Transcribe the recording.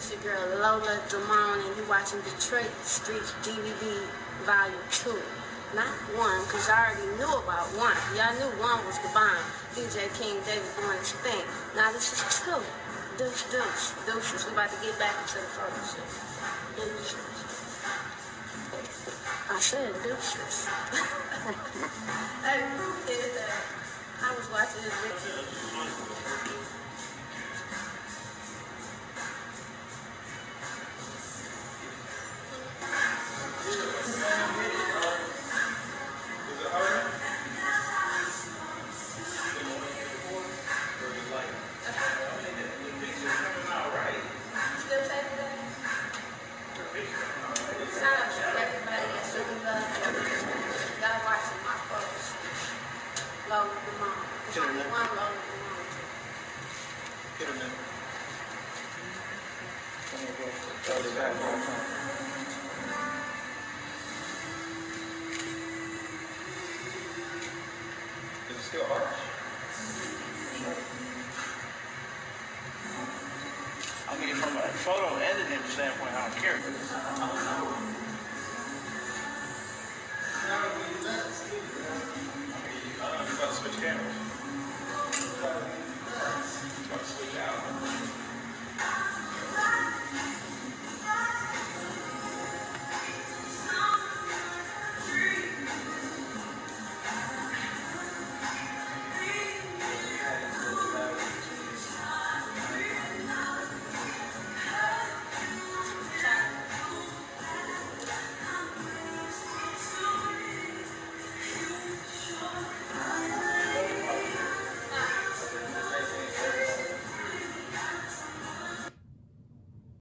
It's your girl Lola Damone, and you're watching Detroit Streets DVD Volume 2. Not 1, because y'all already knew about 1. Y'all knew 1 was the bomb. DJ King David doing his thing. Now this is 2. Deuces. We about to get back into the photo shoot. Deuces. I said deuces. Hey, who did that? I was watching this video. Lola Damone. There's only one Lola Damone. Hit him in. Is it still harsh? I mean, from a photo editing standpoint, I don't care. Switch cameras.